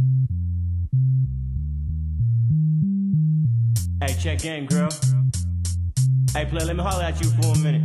Hey, check game, girl. Hey, play, let me holler at you for a minute.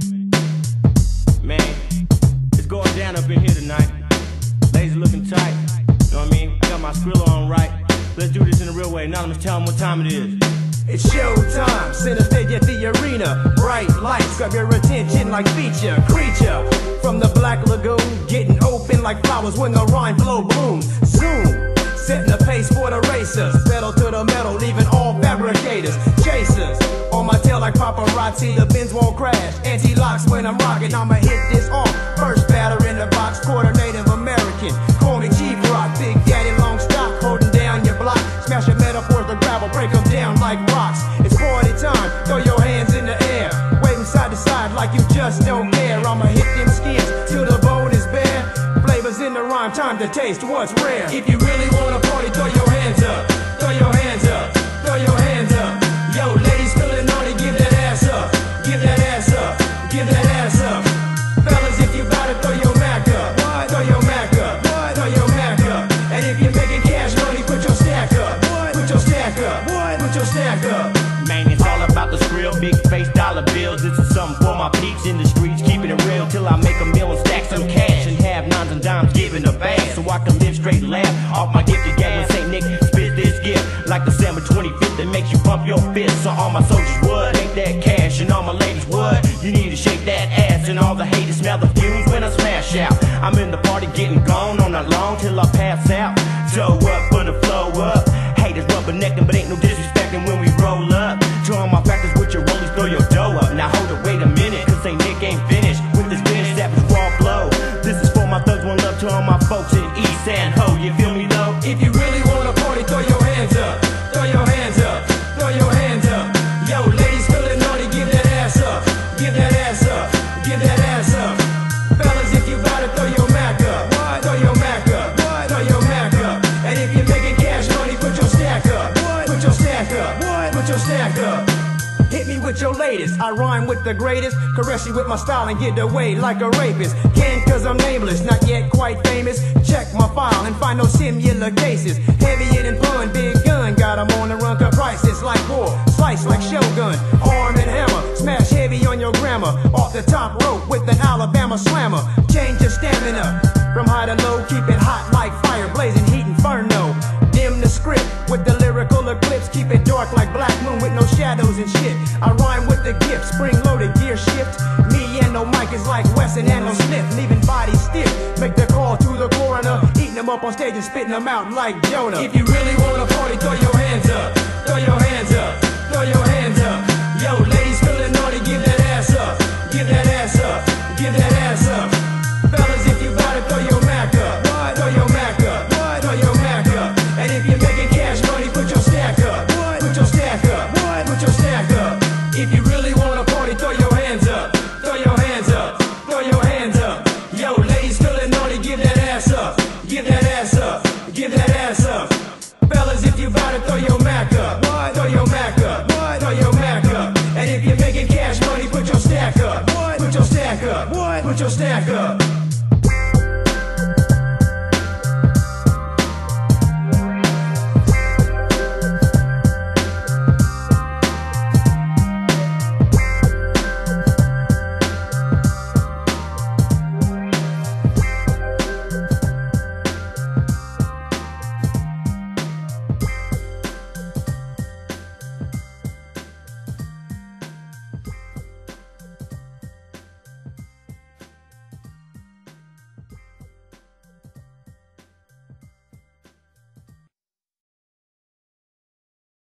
Man, it's going down up in here tonight. Ladies are looking tight. You know what I mean? I got my Skrilla on right. Let's do this in a real way. Anonymous, tell them what time it is. It's showtime, center stage at the arena. Bright lights grab your attention like feature creature. From the Black Lagoon, getting open like flowers when the rhyme flow blooms. Zoom, setting the pace for the racers. Pedal to the metal, leaving all fabricators chasers. On my tail like paparazzi, the Benz won't crash. Anti-locks when I'm rocking, I'ma hit this off. First batter in the box, quarter Native American. Call me Chief Rock, Big Daddy long stock, holding down your block. Smash your metaphors to gravel, break them down like rocks. It's party time, throw your hands in the air. Waving side to side like you just don't care. I'ma hit them skins till the bone is bare. Flavors in the rhyme, time to taste what's rare. If you really wanna party, throw your hands up. Throw your hands up, throw your hands up. Yo, ladies feeling naughty, give that ass up. Give that ass up, give that ass up. Fellas, if you bout it, throw your Mac up. Throw your Mac up, throw your Mac up. And if you're making cash money, put your stack up. Put your stack up, put your stack up. Man, it's all about the skrill, big face dollar bills. This is something for my peeps in the streets, keeping it real till I make a meal and stack some cash and have nines and dimes giving a bag, so I can live straight and laugh off my gifted gas. When Saint Nick spits this gift like December 25th, that makes you pump your fist. So all my soldiers would make that cash, and all my ladies would. You need to shake that ass, and all the haters smell the fumes when I smash out. I'm in the party getting gone on that long till I pass out. So up for the flow up. Haters rubbernecking, but ain't no disrespecting when we roll up. To all my factors with your rollies, throw your dough up. Now hold it, wait a minute, cause Saint Nick ain't finished with this finish savage raw flow. This is for my thugs, one love to all my folks in East and Ho. You feel me though? If you really wanna party, throw your hands up. Throw your hands up, throw your hands up. Yo, ladies feeling naughty, give that ass up. Give that ass up, give that ass up. Fellas, if you bout it, throw your Mac up. Throw your Mac up, throw your Mac up. And if you're making cash money, put your stack up. Put your stack up, put your stack up. Hit me with your latest, I rhyme with the greatest. Caress you with my style and get away like a rapist. Can cause I'm nameless, not yet quite famous. Check my file and find no similar cases. Heavier than fun, big gun. Got 'em on the run, cut prices like war. Slice like Shogun, arm and hammer. Smash heavy on your grammar. Off the top rope with an Alabama slammer. Change your stamina, from high to low. Keep it hot like fire, blazing heat inferno. Dim the script with the lyrical eclipse. Keep it dark like Black Moon with no shadows and shit. I rhyme with the gift, spring-loaded gear shift. Me and no mic is like Wesson and no Smith, leaving bodies stiff. Make the call to the coroner, eating them up on stage and spitting them out like Jonah. If you really wanna party, throw your hands up. Throw your hands up, throw your hands up. Yo, ladies feeling naughty, give that ass up. Give that ass up, give that ass up. Fellas, if you bout it, throw your Mac up. Throw your Mac up, throw your Mac up. And if you're making cash money, put your stack up. Put your stack up, put your stack up. If you really wanna party, throw your hands up. Throw your hands up, throw your hands up. Yo, ladies feeling naughty, give that ass up. Give that ass up, give that ass up. Fellas, if you bout it, throw your Mac up. Throw your Mac up, throw your Mac up. And if you're making cash money, put your stack up. Put your stack up, put your stack up.